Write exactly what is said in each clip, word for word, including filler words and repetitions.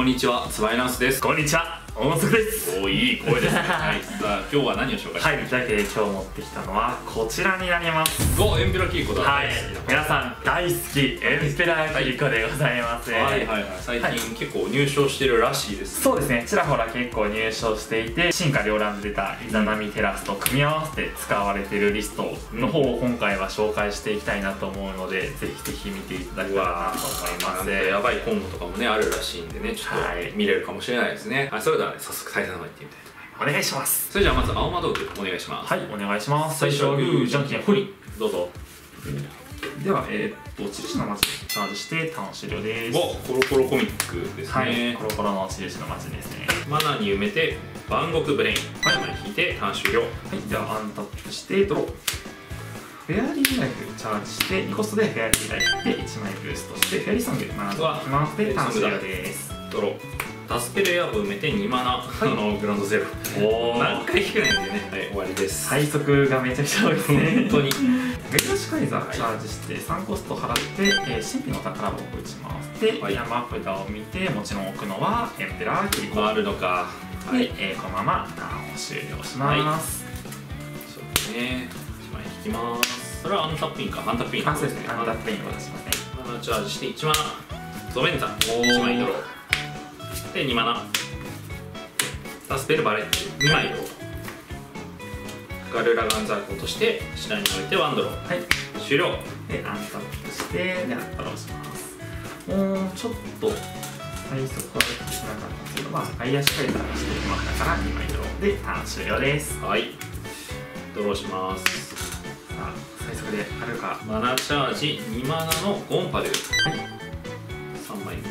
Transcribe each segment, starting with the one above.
にちは、つばいナンスです。 こんにちは、大野です。 おー、いい声ですね。はい、さあ今日は何を紹介してはい、というわけで今日持ってきたのはこちらになります。 お、エンペラキリコだ。 はい、皆さん大好きエンペラキリコでございます。 はいはいはい、最近、はい、結構入賞してるらしいです、ね。 そうですね、ちらほら結構入賞していて、進化両乱で出たイザナミテラスと組み合わせて使われているリストの方を今回は紹介していきたいなと思うので、ぜひぜひ見ていただけたらなと思います。 やばいコンボとかもねあるらしいんでね、ちょっと見れるかもしれないですね。はい、それでは、ね、早速対戦の方行ってみたいと思います。 お願いします。 それじゃあまず青魔道具お願いします。 はい、お願いします。 最初はグーじゃんけんほい、どうぞ。 では、えー、っと印の町にチャージしてターン終了です。 お、コロコロコミックですね。 はい、コロコロの印の町ですね。 マナーに埋めて万国ブレイン、はい、引いてターン終了。はい、 ではアンタップしてドロー。フェアリーライフチャージしてにコストでフェアリーライフでいちまいブーストしてフェアリーソングマナーきますでターン終了です。 ドロー。タスペルエアブ埋めてにマナ、はい、あのグランドゼロ。おお、何回引けないんでね。はい、終わりです。 最速がめちゃくちゃ多いですね。 本当に。 ガイアシカイザーチャージしてさんコスト払って、えー、神秘の宝箱を打ちます。で、はい、山札を見てもちろん置くのはエンペラーキリコ。 あるのか。 で、はい、えー、このままターンを終了します。 はい、そうですね。いちまい引きます。それはアンタップインか。アンタップイン。 あ、そうですね。アンタップインを出しますね。 マナチャージしていちマナ。ゾベンザいちまいドロー。でにマナ。タスペルバレッジにまいドロー。ガルラガンザーク落として下に置いてワンドロー。はい、終了。 でアンタップしてでアンタローします。もうちょっと最速はできてなかったんですけど、まあガイアシカイザーしてきましたからにまいドローでターン終了です。はい、 ドローします。 さあ最速であるか。 マナチャージにマナのゴンパル。はい、さんまい入れます。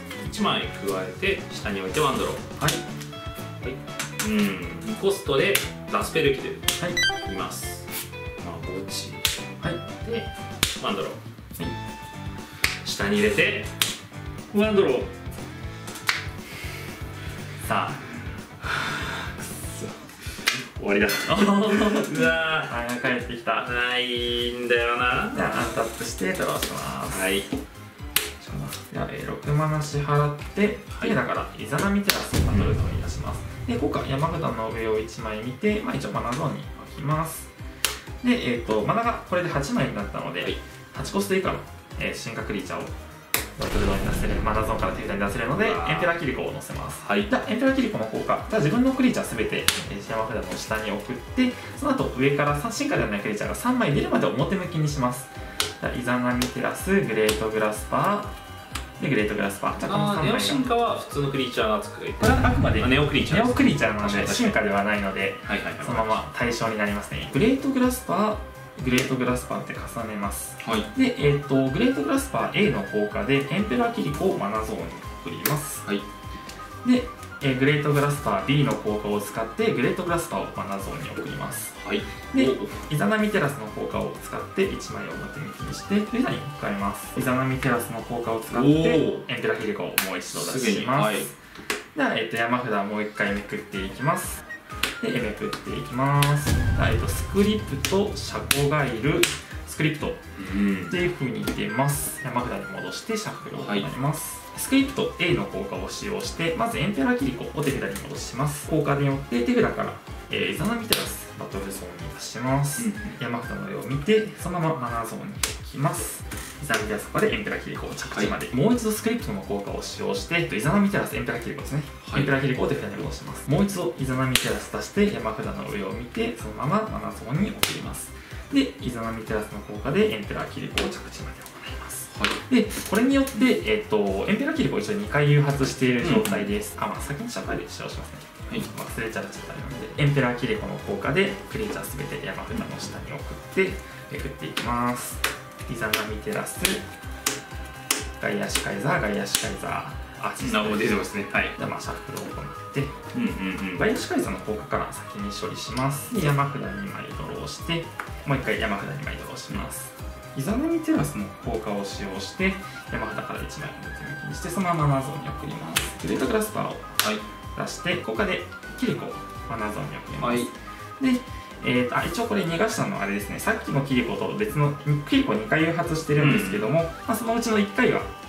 いちまい加えて下に置いてワンドロー。はい、はい、うん、にコストでラスペルキル。はい、います。まあ墓地。はい、でワンドロー。はい、下に入れてワンドロー。 さあ終わりだ。うわー、あ、帰ってきた。 ないんだよな。 じゃあアンタップしてドローします。はい、では、えー、ろくマナ支払って、はい、でだからイザナミテラスをバトルゾーンに出します。でここから山札の上をいちまい見て、まあ、一応マナゾーンに置きます。で、えー、とマナがこれではちまいになったので、はい、はちコスト以下の、えー、進化クリーチャーをバトルゾーンに出せる、マナゾーンから手札に出せるのでエンペラキリコを乗せます。はい、じゃあエンペラキリコの効果、じゃあ自分のクリーチャーすべて、えー、山札の下に送って、その後上から進化ではないクリーチャーがさんまい出るまで表向きにします。じゃあイザナミテラス、グレートグラスパーでグレートグラスパー。じゃあこのさんまいがネオ進化は普通のクリーチャーが扱い、これはあくまでネオクリーチャー、ネオクリーチャーなので進化ではないので、そのまま対象になりますね。グレートグラスパー、グレートグラスパーって重ねます。はい、で、えー、とグレートグラスパー A の効果でエンペラキリコをマナゾーンに送ります。はい、で、えー、グレートグラスパー B の効果を使ってグレートグラスパーをマナゾーンに送ります。はい、でイザナミテラスの効果を使っていちまいを表向きにして手札に加えます。イザナミテラスの効果を使ってエンペラキリコをもう一度出します。はい、では、えー、と山札をもういっかいめくっていきます。でめくっていきます。えー、とスクリプト、シャコガイル、スクリプトっていう風に出ます。山札に戻してシャッフルを行います。はい、スクリプト A の効果を使用してまずエンペラキリコを手札に戻します。効果によって手札から、えー、イザナミテラスバトルゾーンに出します。うん、山札の上を見てそのままマナーゾーンに置きます。イザナミテラスとかでエンペラキリコを着地まで、はい、もう一度スクリプトの効果を使用してイザナミテラスエンペラキリコですね、はい、エンペラキリコを手札に戻します。もう一度イザナミテラス出して山札の上を見てそのままマナーゾーンに送ります。でイザナミテラスの効果でエンペラキリコを着地まで行います。はい、でこれによって、えー、とエンペラキリコを一応にかい誘発している状態です。うん、あ、まあ先に社会で使用しますね。はい、忘れちゃうちゃったのでエンペラキリコの効果でクリーチャーすべて山札の下に送ってめくっていきます。イザナミテラス、ガイアシカイザー、ガイアシカイザー、あ、 なるほど出てますね。はい、 じゃあまあシャッフルを行って、うんうんうん、ガイアシカイザーの効果から先に処理します。で山札にまいドローしてもういっかい山札にまいドローします。イザナミテラスの効果を使用して山札からいちまい表向きにしてそのままマナーゾーンに送ります。グレートグラスパーを出して効果でキリコをマナーゾーンに送ります。はい、でえー、とあ一応これ逃がしたのはあれですね、さっきのキリコと別のキリコにかい誘発してるんですけども、うん、まあ、そのうちのいっかいは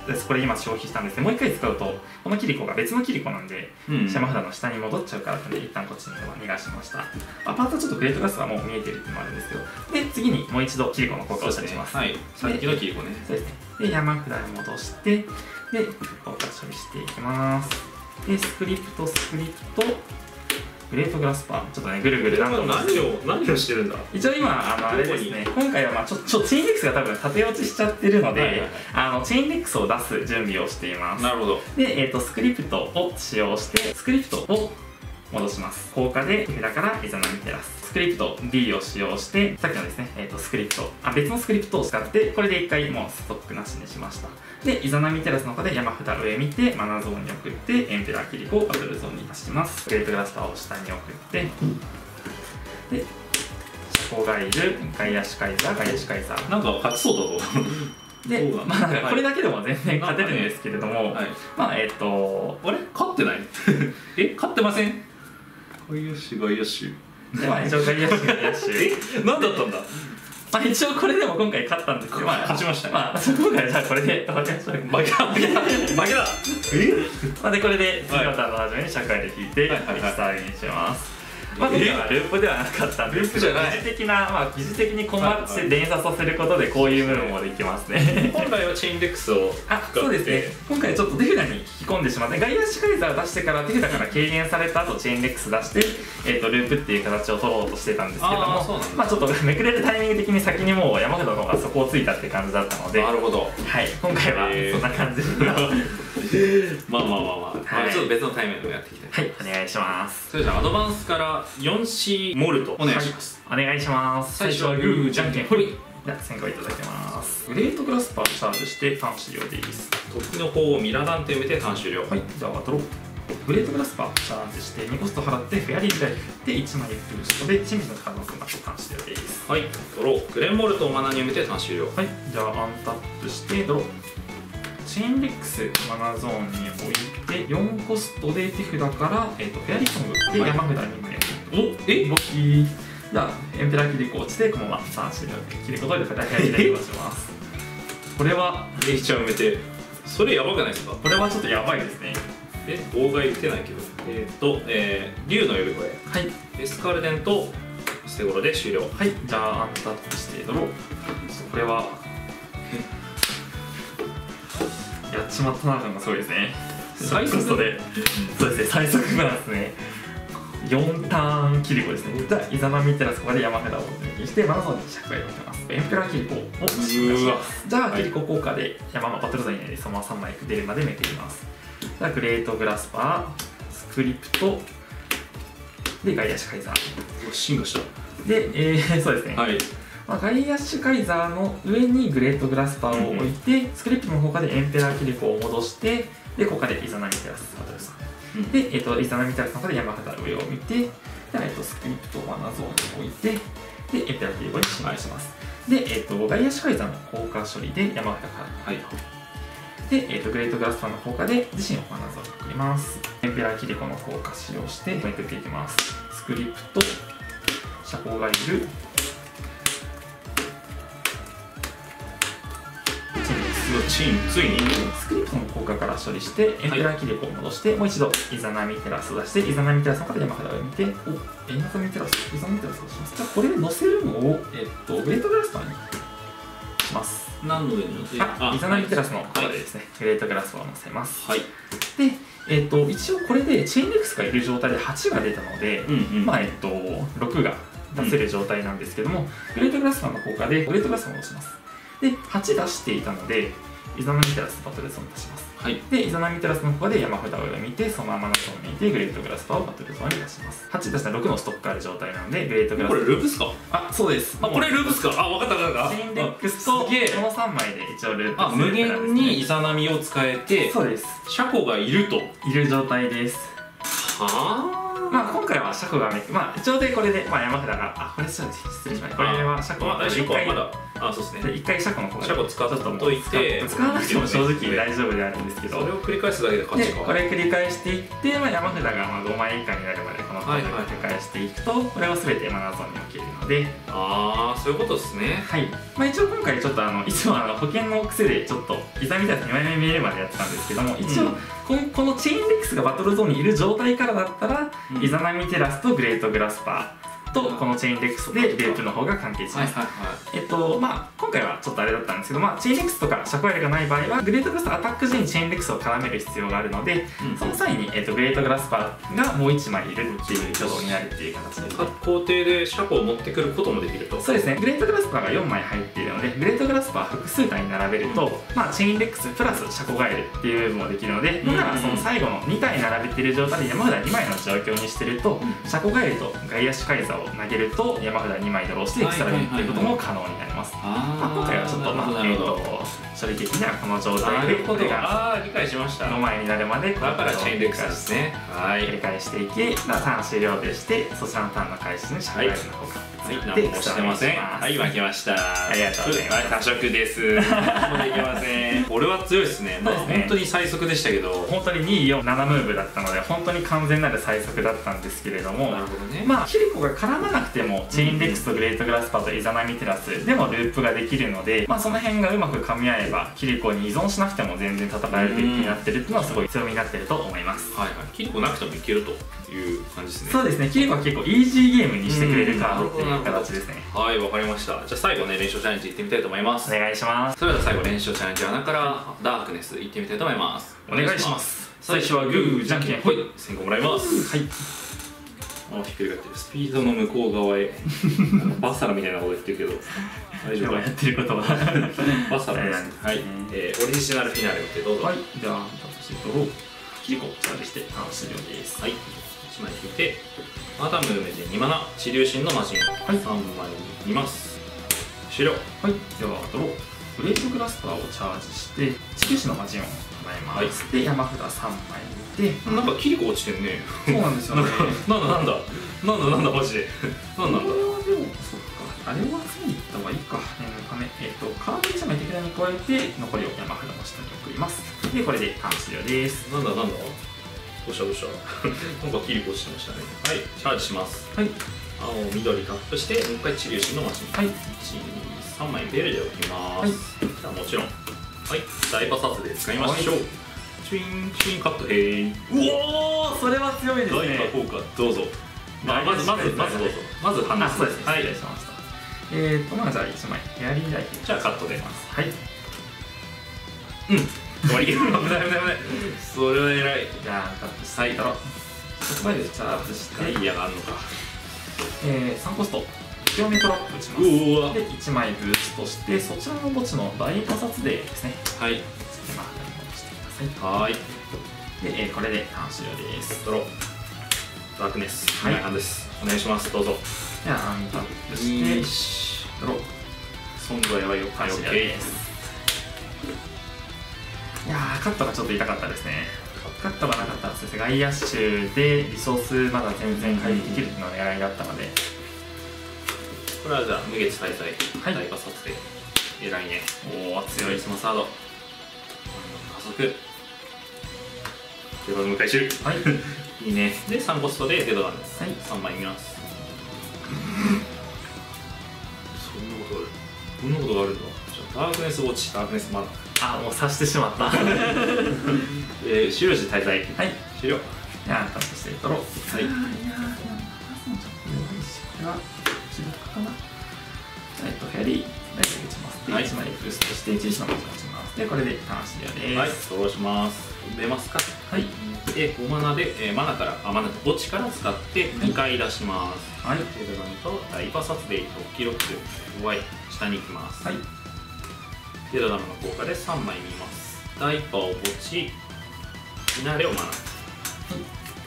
です。これ今消費したんですけど、もう一回使うとこのキリコが別のキリコなんで、うん、山札の下に戻っちゃうからって一旦こっちに逃がしました。アパートちょっとグレートグラスはもう見えてるっていうのもあるんですけど、で次にもう一度キリコの効果をしたりします。 はい、さっきのキリコね。 そうですね。で山札に戻して、で効果処理していきます。でスクリプトスクリプトグレートグラスパー、ちょっとねぐるぐる何度も何を何をしてるんだ。 一応今あのあれですね、今回はまあちょっとチェーンレックスが多分縦落ちしちゃってるので、はいはいはい、あのチェーンレックスを出す準備をしています。 なるほど。 で、えー、とスクリプトを使用してスクリプトを戻します。効果で手札からイザナミテラススクリプト D を使用してさっきのですね、えー、とスクリプトあ別のスクリプトを使ってこれで一回もうストックなしにしました。でイザナミテラスの方で山札上見てマナゾーンに送ってエンペラーキリコをバトルゾーンに出します。グレートグラスターを下に送ってでシャコガイルガイアシカイザーガイアシカイザーなんか勝ちそうだぞで、まあ、なんかこれだけでも全然勝てるんですけれども、はい、まあえっ、ー、とあれ勝ってないえ勝ってませんガイアシガイアシでまあ一応ガイアシガイアシえ何だったんだまあ一応これでも今回勝ったんですけど、まあ、 勝ちましたね。まあ今回じゃあこれで負けました。負けた負けた負けたえまあでこれで次のターンの初めに社会で引いてリスターにします。まあ今回はループではなかったんですけど、疑似的なまあ疑似的にコンマして連鎖させることでこういう部分もできますね。 本来はチェーンレックスをあそうですね。今回ちょっと手札に引き込んでしまってガイアシカイザーを出してから手札から軽減された後チェーンレックス出して、えー、とループっていう形を取ろうとしてたんですけども、あまあちょっとめくれるタイミング的に先にもう山札の方が底をついたって感じだったので、 なるほど。 はい今回はそんな感じでまあまあまあまあ、はい、ちょっと別のタイミングでやっていきたい。 はいお願いします。 それじゃあアドバンスから よんシー モルトお願いします。 はい、お願いします。 最初はグーじゃんけんほい。 じゃあ先行いただきます。グレートグラスパーチャージしてターン終了です。 時の方をミラダンと読めてターン終了。 はいじゃあドロー。グレートグラスパーチャージしてにコスト払ってフェアリーライフでいちまいブーストで清水のカードを組ませてターン終了です。 はいドロー。グレンモルトをマナに読めてターン終了。 はいじゃあアンタップしてドロー。チェーンレックスマナゾーンに置いてよんコストで手札から、えー、とフェアリーソングで山札に枚おえボキーじゃあエンペラーキリコ落ちてこのままターン終了でキリコ取りでフェアリーライフをします。これはえ一応埋めてそれやばくないですか。 これはちょっとやばいですね。 え妨害打てないけどえっ、ー、と、えー、竜の呼び声はいエスカルデンと捨て頃で終了。 はいじゃあアンタップしてドロー。これはやっちまったな感がすごいですね。最速でそうですね最速なんですね。よんターンキリコですね。じゃあイザナミテラスここで山札を抜きしてマナゾーンにシャクが入れてます。エンペラーキリコを進化します。じゃあキリコ効果で山のバトルゾーンにそのままさんまい出るまでめくります。じゃあグレートグラスパースクリプトでガイアシカイザー進化したで、えー、そうですね、はいまあ、ガイアシカイザーの上にグレートグラスパーを置いて、うん、スクリプトの効果でエンペラーキリコを戻してで効果でイザナミテラスバトルさん、うん、で、えー、とイザナミテラスの方で山札上を見てで、えー、とスクリプトマナゾーンに置いてでエンペラーキリコに進化します、はい、で、えー、とガイアシカイザーの効果処理で山札から、はいで、えー、とグレートグラスパーの効果で自身をマナゾーンに送ります。エンペラーキリコの効果使用してめくっていきます。スクリプトシャコガイルチームついにスクリプトの効果から処理してエンペラーキリコを戻して、はい、もう一度イザナミテラスを出してイザナミテラスの方で山札を見ておイザナミテラスイザナミテラスをします。じゃあこれで載せるのを、えっと、グレートグラスパーにします。 何の上に乗せるあイザナミテラスの方でですね、はい、グレートグラスパーを乗せます。 はいで、えっと、一応これでチェーンレックスがいる状態ではちが出たので、うんうん、まあえっとろくが出せる状態なんですけども、うん、グレートグラスパーの効果でグレートグラスパーを戻します。ではち出していたのでイザナミテラスバトルゾーンに出します。はい、でイザナミテラスの効果で山札を見てそのままのゾーンにいてグレートグラスパーをバトルゾーンに出します。はち出したらろくのストックがある状態なのでグレートグラスパーこれループっすか。 あそうです。 あこれループっすか。あ分かった分かった。 チェーンレックスとこのさんまいで一応ループあ無限にイザナミを使えてそうですシャコがいるといる状態です。 はあまあ今回は車庫がめくまあ一応でこれでまあ山札があこれちょっと失礼しました。これは車庫は一回まだあそうですね。 一回車庫の方車庫使っといて使わなくても正直大丈夫であるんですけど、 それを繰り返すだけで勝ちか。 これ繰り返していってまあ山札がまあごまい以下になるまでこのカードを繰り返していくとこれを全てマナーゾーンに置けるので、 ああそういうことですね。 はい。まあ一応今回ちょっとあのいつもあの保険の癖でちょっとイザみたいなにまいめ見えるまでやってたんですけども、一応、うんこの、このチェインレックスがバトルゾーンにいる状態からだったら、うん、イザナミテラスとグレートグラスパーとこのチェインレックスでレープの方が関係します。えっとまあ今回はちょっとあれだったんですけど、まあチェインレックスとか車庫エルがない場合はグレートグラスパーアタック時にチェインレックスを絡める必要があるので、うん、その際に、えっと、グレートグラスパーがもういちまいいるっていう挙動になるっていう形です。 各工程で車庫を持ってくることもできると。 そうですね。グレートグラスパーがよんまい入っているので、グレートグラスパー複数体に並べると、うん、まあチェインレックスプラス車庫ガエルっていう部分もできるので、だからその最後のにたい並べている状態で山札にまいの状況にしてると、うん、車庫ガエルと外野手カイザーを投げると山札にまいドローしてエクストラにっていうことも可能になります。今回はちょっとまあえっと処理的にはこの状態でこれが理解しましたごまいになるまでだからチェインレックスですね。 繰り返していき、ターン終了でしてそちらのターンの開始に車庫ガエルの方がはい、何もしてません。はい、負けました。 ありがとうございます。 多色です。もういけません。これは強いですね。まあ本当に最速でしたけど、 本当にに、よん、ななムーブだったので本当に完全なる最速だったんですけれども、 なるほどね。 まあキリコが絡まなくてもチェインレックスとグレートグラスパーとイザナミテラスでもループができるので、まあその辺がうまく噛み合えばキリコに依存しなくても全然戦えるデッキになってるっていうのはすごい強みになってると思います。 はいはい。キリコなくてもいけるという感じですね。 そうですね。キリコは結構イージーゲームにしてくれるカードっていう形ですね。 はい、わかりました。じゃあ最後ね、連勝チャレンジいってみたいと思います。 お願いします。 それでは最後連勝チャレンジ穴からダークネスいってみたいと思います。 お願いします。 最初はグーじゃんけんほい、先行もらいます。はい。あ、ひっくり返ってる。スピードの向こう側へバサラみたいなこと言ってるけど大丈夫か。 やってることはバサラです。はい、えー、オリジナルフィナーレってどうぞ。 はい、じゃあ私ドローキリコチャージしてターン終了です。 はい、いちまい引いてマダム梅でにマナ治療神の魔人、はい、さんまい見ます。終了。 はい、ではドローグレートグラスパーをチャージして治療神の魔人を唱えます、はい、で山札さんまい見て、 なんかキリコ落ちてんね。 そうなんですよね。 なんだなんだなんだなんだマジでなんなんだ。 これはでもそっか、あれは次に行った方がいいか。念のためえっとカードいちまい手札に加えて残りを山札の下に送ります。でこれでターン終了です。 なんだなんだどうしたどうしたなんかキリコ落ちてましたね。はい、チャージします。はい、青緑タップしてもう一回治療神のマシン、はい、いち、に、さんまいベルで置きます。はい、じゃあもちろんはい大パサツで使いましょう。チュインチュインカットヘイ。 うおー、それは強いですね。 大効果どうぞ。まずまずまずどうぞ。まず話す。 そうですね。失礼しました。えーとまあじゃあいちまいヘアリーライフ。 じゃあカットでます。 はい。 うん。終わり。危ない危ない危ない。それは偉い。 じゃあカットしたいだろ。そこまでチャージしてガイアがあるのか。 えーさんコスト強めトラップ打ちます。 うわ。 でいちまいブーストしてそちらの墓地の大パサツデーですね。 はい。 今戻してください。 はい。 で、えー、これでターン終了です。 ドローダークネスはい、です。お願いします。どうぞ。 じゃあアンタップしてドローソングはやばいよ。 はい、終了です。いやーカットがちょっと痛かったですね。カットがなかったら先生外野手でリソースまだ全然回避できるっていうのが狙いだったので、 これはじゃあ無月滞在、 はい、 大パサツで偉いね。 おお強い。 スマサード加速デドラム回収。はいいいね。でさんコストでデドラムです。はい、さんまい見ます。そんなことあるこんなことがあるんだ。じゃあダークネスウォッチダークネスマナあもう刺してしまったえー、終了時滞在。はい、終了。 じゃあタップしてドロー。はい。いやー、でもちょっと弱いし、これは記録かな。えっとヘアリー大体打ちます。で、いちまいブーストしていちいちの文字を打ちます。でこれでターン終了です。 はい、ドローします。出ますか。はい。でごマナで、えー、マナからあマナ墓地から使ってにかい出します。はい。デドラムと大パサツでろっキロック弱い下に行きます。はい。デドラムの効果でさんまい見ます。大パを墓地フィナーレをマナ、はい、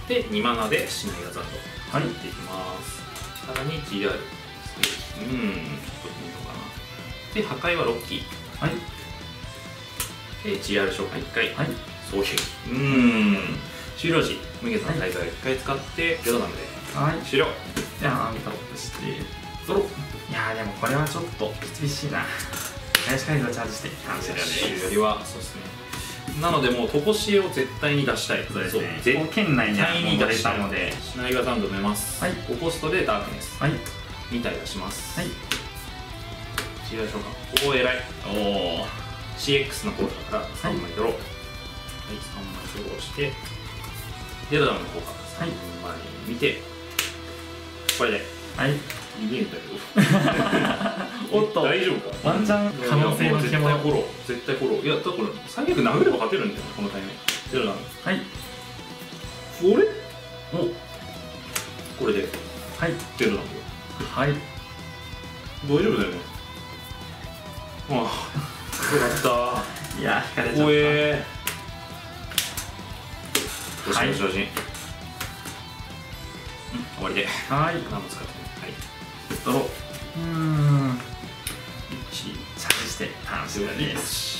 でにマナでシナイガザと入っていきます。さらに ジーアール うんちょっといいのかな。で破壊はロッキー。はい。で ジーアール 召喚いっかい。はい。双撃。うん終了時無月の大会をいっかい使ってゼロダムではい終了。 ではアンタップしてゾロ。いやーでもこれはちょっと厳しいな。林海賊チャージして終了です。 よりはそうですね。なのでもうとこしえを絶対に出したい。 そうですね。絶対圏内に出したのでシナリオガザンド埋めます。はいごコストでダークネスはいに体出します。はい違うでしょうか。おお偉い。おお シーエックス の効果からさんまいドロー。はいさんまいドローしてゼロダムの効果さんまい見てこれではい逃げたけどおっと大丈夫か。 ワンチャン可能性の絶対フォロー絶対フォロー。いやだから最悪殴れば勝てるんだよこのタイミング。ゼロダムはい俺おこれではいゼロダムはい大丈夫だよね。ああよかったいや引かれちゃった。 おえーよしよしよし、うん、終わりではい何も使ってない。はいドロー。うーんチャージしてターン終了です。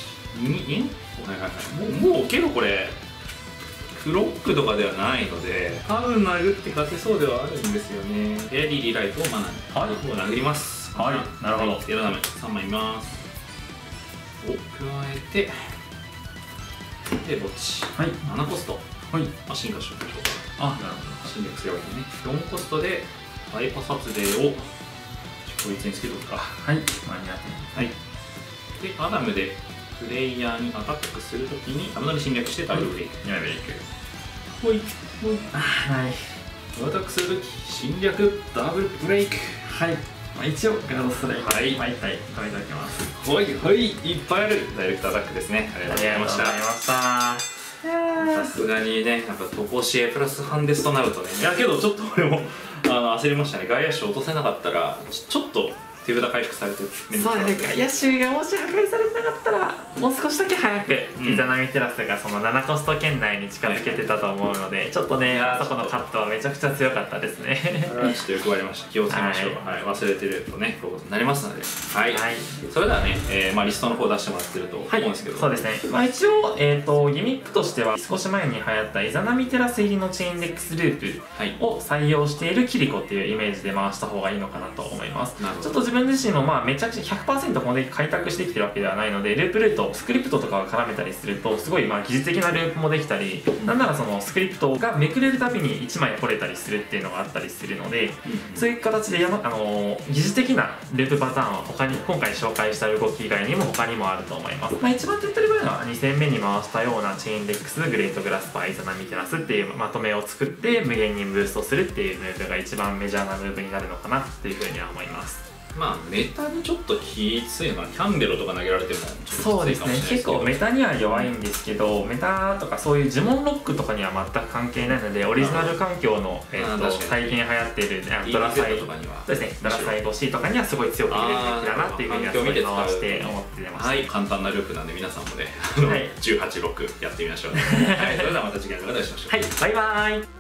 にはいはいはいもうもうけどこれフロックとかではないので多分殴って勝てそうではあるんですよね。でリリーライトをマナにはいを殴ります。 はいなるほど。 ゼロダメさんまい見ますを加えてで墓地はいななコストはいまあ進化しようか。 あなるほど。 侵略すればいいんでね。よんコストでバイパス発令をこいつにつけとくか。 はい間に合ってはいでアダムでプレイヤーにアタックするときにアムノに侵略してダブルブレイク。 やめていく。 ほいほいはいアタックするとき侵略ダブルブレイク。 はいまあ一応ガードストライクはいまあいっ体止めておきます。 はいはいいっぱいあるダイレクトアタックですね。ありがとうございました。 ありがとうございました。 さすがにね、やっぱトコシエプラスハンデスとなるとね、いやけどちょっと俺もあの焦りましたね。外野手落とせなかったらちょちょっと手札回復されてそうね、外野手がもし破壊されてなかったらもう少しだけ早くイザナミテラスがそのななコスト圏内に近づけてたと思うので、ちょっとねあそこのカットはめちゃくちゃ強かったですね。 ちょっとよく割りました。気をつけましょう。はい、忘れてるとねこういうことになりますので、はい、それではね、えー、まあリストの方出してもらってると思うんですけど、 そうですね。まあ一応えっとギミックとしては少し前に流行ったイザナミテラス入りのチェーンレックスループを採用しているキリコっていうイメージで回した方がいいのかなと思います。ちょっと自分自身もまあめちゃくちゃ ひゃくパーセント このデッキ開拓してきてるわけではないので、ループルートスクリプトとかを絡めたりするとすごいまあ技術的なループもできたり、なんならそのスクリプトがめくれるたびにいちまい掘れたりするっていうのがあったりするので、そういう形でや、ま、あのー、技術的なループパターンは他に今回紹介した動き以外にも他にもあると思います。まあ、一番手っ取り早いのはに戦目に回したようなチェーンレックスグレートグラスパーイザナミテラスっていうまとめを作って無限にブーストするっていうムーブが一番メジャーなムーブになるのかなっていうふうには思います。 まあメタにちょっときついのはキャンベロとか投げられてもそうですね、結構メタには弱いんですけど、メタとかそういう呪文ロックとかには全く関係ないので、オリジナル環境の、えー、と最近流行っているドラサイとかにはそうですね、ドラサイゴシーとかにはすごい強く入れるべきだなっていうふうにはすごい回して思ってました。 はい、簡単なループなんで皆さんもねじゅうはちろくやってみましょうね。はい、それではまた次回の動画でお会いしましょう。 はい、バイバーイ。